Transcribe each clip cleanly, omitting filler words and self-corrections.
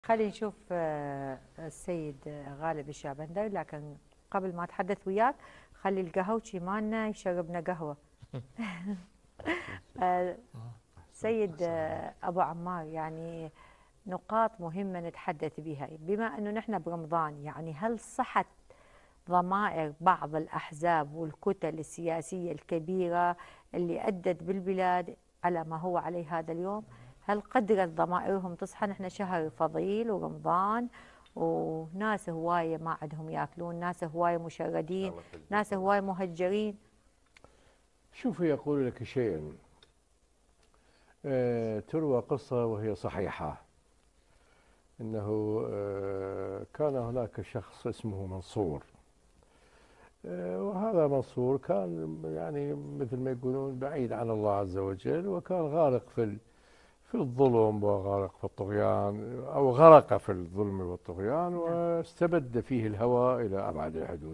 خلينا نشوف السيد غالب الشعبندري، لكن قبل ما اتحدث وياك خلي القهوجي مالنا يشربنا قهوه. آه، سيد ابو عمار، يعني نقاط مهمه نتحدث بها بما انه نحن برمضان. يعني هل صحت ضمائر بعض الاحزاب والكتل السياسيه الكبيره اللي ادت بالبلاد على ما هو عليه هذا اليوم؟ هل قدرت ضمائرهم تصحى؟ نحن شهر فضيل ورمضان، وناس هوايه ما عندهم ياكلون، ناس هوايه مشردين، ناس هوايه مهجرين. شوفي، يقول لك شيئا. تروى قصة وهي صحيحة، أنه كان هناك شخص اسمه منصور. وهذا منصور كان يعني مثل ما يقولون بعيد عن الله عز وجل، وكان غارق في الظلم وغارق في الطغيان، أو غرق في الظلم والطغيان، واستبد فيه الهوى إلى أبعد الحدود.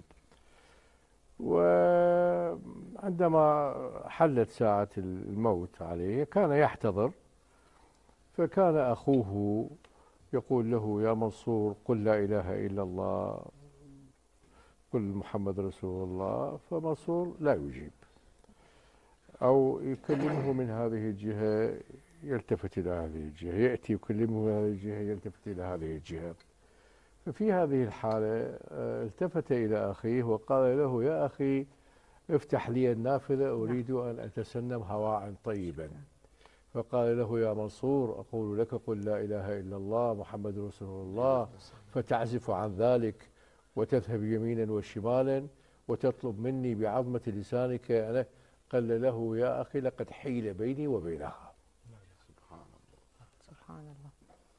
وعندما حلت ساعة الموت عليه كان يحتضر، فكان أخوه يقول له: يا منصور، قل لا إله إلا الله، قل محمد رسول الله. فمنصور لا يجيب، أو يكلمه من هذه الجهة يلتفت إلى هذه الجهة، يأتي يكلمه من هذه الجهة يلتفت إلى هذه الجهة. ففي هذه الحالة التفت إلى أخيه وقال له: يا أخي، افتح لي النافذة، أريد أن أتسنم هواء طيبا. فقال له: يا منصور، أقول لك قل لا إله إلا الله محمد رسول الله، فتعزف عن ذلك وتذهب يمينا وشمالا وتطلب مني بعظمة لسانك أنا. قال له: يا أخي، لقد حيل بيني وبينها. سبحان الله، سبحان الله.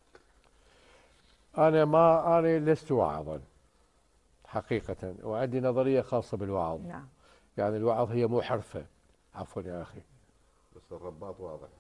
أنا لست واعظا حقيقة، وعندي نظرية خاصة بالوعظ. نعم. يعني الوعظ هي مو حرفة. عفوا يا أخي، بس الرباط واضح.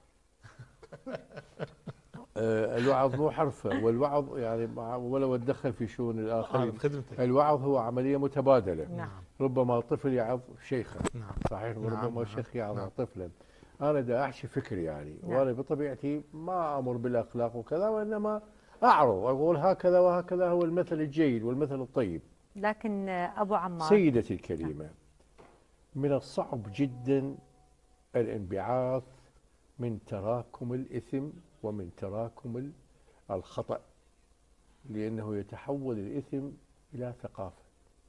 الوعظ مو حرفة، والوعظ يعني ولو اتدخل في شؤون الآخرين. الوعظ هو عملية متبادلة. نعم. ربما طفل يعظ شيخا، نعم. صحيح، نعم. وربما شيخ يعظ طفلا. أنا دا أحشي فكري يعني، نعم. وأنا بطبيعتي ما أمر بالأخلاق وكذا، وإنما أعرض أقول هكذا وهكذا هو المثل الجيد والمثل الطيب. لكن أبو عمار، سيدتي الكريمة، من الصعب جدا الانبعاث من تراكم الإثم ومن تراكم الخطأ، لأنه يتحول الإثم إلى ثقافة.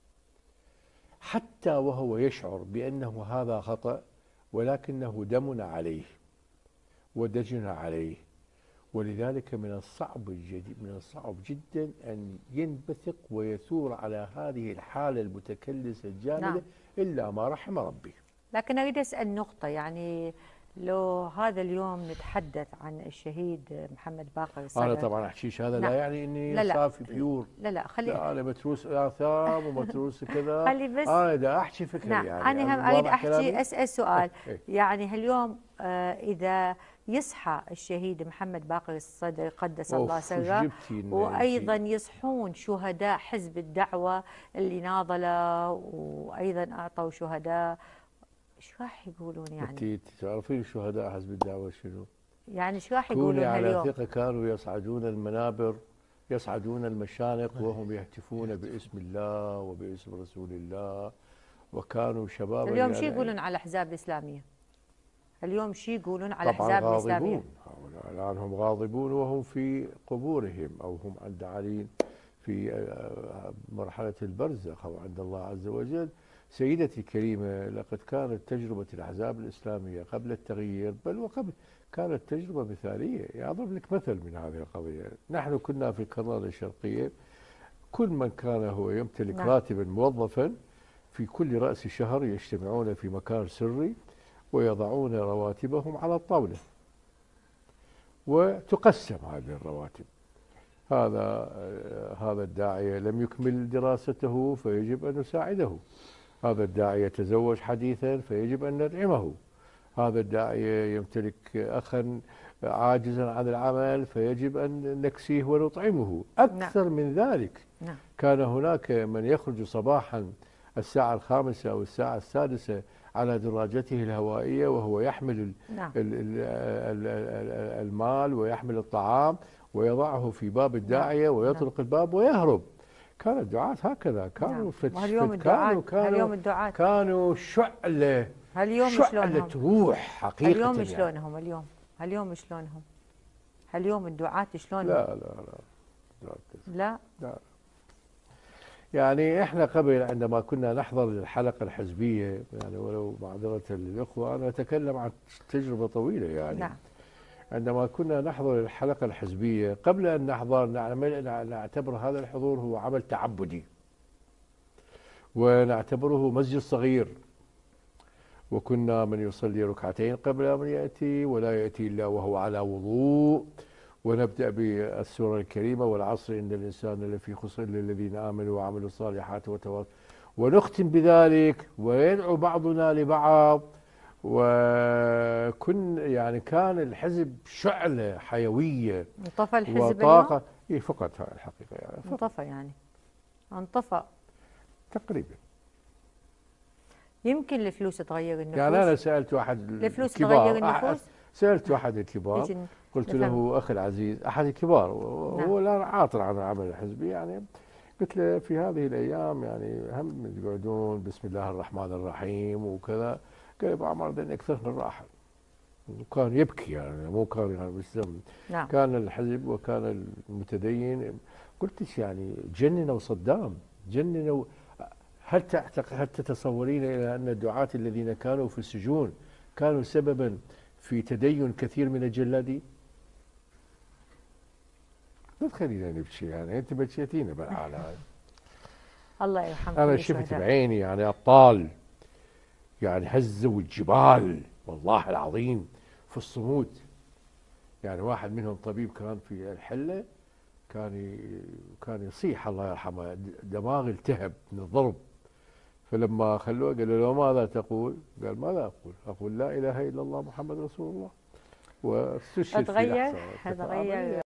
حتى وهو يشعر بأنه هذا خطأ، ولكنه دم عليه ودجن عليه. ولذلك من الصعب جدا أن ينبثق ويثور على هذه الحالة المتكلسة الجامدة. نعم. إلا ما رحم ربي. لكن أريد أسأل نقطة. يعني لو هذا اليوم نتحدث عن الشهيد محمد باقر الصدر. أنا طبعا أحكيش هذا. نعم. لا يعني إني لا صافي بيور. لا خلي. لا، أنا متروس آثام ومتروس كذا. خلي بس. أنا دا أحكي فكري. نعم. يعني أنا هم أريد واضح كلامي؟ أحكي أسأل سؤال. إيه. يعني هاليوم إذا يصحى الشهيد محمد باقر الصدر قدس الله سره، وأيضا يصحون شهداء حزب الدعوة اللي ناضلوا وأيضا أعطوا شهداء، ايش راح يقولون؟ يعني انت تعرفين شهداء حزب الدعوة شنو؟ يعني ايش راح يقولون كوني على هاليوم؟ ثقة كانوا يصعدون المنابر، يصعدون المشانق وهم يهتفون باسم الله وباسم رسول الله، وكانوا شبابا. اليوم شو يقولون على الأحزاب الإسلامية؟ اليوم شو يقولون على الأحزاب الإسلامية؟ هؤلاء الآن هم غاضبون وهم في قبورهم، أو هم عند علي في مرحلة البرزخ أو عند الله عز وجل. سيدتي الكريمة، لقد كانت تجربة الأحزاب الإسلامية قبل التغيير، بل وقبل، كانت تجربة مثالية. يعني أضرب لك مثل من هذه القضية. نحن كنا في القناة الشرقية، كل من كان هو يمتلك نعم. راتبا موظفا، في كل رأس شهر يجتمعون في مكان سري ويضعون رواتبهم على الطاولة، وتقسم هذه الرواتب. هذا الداعية لم يكمل دراسته فيجب أن نساعده. هذا الداعية تزوج حديثا فيجب أن ندعمه. هذا الداعية يمتلك أخا عاجزا عن العمل فيجب أن نكسيه ونطعمه. أكثر نعم. من ذلك، نعم. كان هناك من يخرج صباحا الساعة 5 أو الساعة 6 على دراجته الهوائية وهو يحمل نعم. المال ويحمل الطعام، ويضعه في باب الداعية ويطرق الباب ويهرب. كان الدعاة هكذا، كانوا وهاليوم الدعاة هاليوم الدعاة كانوا شعلة هاليوم شعلة شلونهم؟ روح حقيقة. اليوم يعني. شلونهم اليوم شلونهم؟ اليوم الدعاة شلونهم؟ لا لا يعني احنا قبل عندما كنا نحضر الحلقة الحزبية، يعني ولو معذرة للإخوة أنا أتكلم عن تجربة طويلة يعني. نعم. عندما كنا نحضر الحلقة الحزبية قبل أن نحضر نعتبر هذا الحضور هو عمل تعبدي، ونعتبره مسجد صغير، وكنا من يصلي ركعتين قبل أن يأتي ولا يأتي إلا وهو على وضوء، ونبدأ بالسورة الكريمة والعصر إن الإنسان لفي خسر إلا الذين آمنوا وعملوا الصالحات وتواصوا، ونختم بذلك ويدعو بعضنا لبعض. يعني كان الحزب شعلة حيوية. انطفى الحزب وطاقة اليوم؟ إيه فقط هاي الحقيقة يعني انطفى يعني انطفى تقريبا. يمكن الفلوس تغير النفوس. يعني أنا سألت واحد الفلوس الكبار، تغير النفوس. سألت واحد الكبار قلت له أخي العزيز أحد الكبار وهو لا عاطل عن العمل الحزبي، يعني قلت له في هذه الأيام يعني هم يقعدون بسم الله الرحمن الرحيم وكذا. قال أبو عمر ده أكثر من الراحة، وكان يبكي يعني مو كان يعني بالسم. نعم. كان الحزب وكان المتدين. قلت يعني جننوا صدام، جننوا. هل تتصورين إلى أن الدعاة الذين كانوا في السجون كانوا سببا في تدين كثير من الجلادين؟ لا تخلينا نبكي يعني، أنت بكيتينا بالحالة. الله يرحمه. أنا شفت بعيني يعني أبطال يعني هزوا الجبال والله العظيم في الصمود. يعني واحد منهم طبيب كان في الحلة، كان يصيح الله يرحمه، دماغه التهب من الضرب. فلما خلوه قالوا له ماذا تقول؟ قال ماذا أقول لا إله إلا الله محمد رسول الله. واستشهد في لحظة. تغير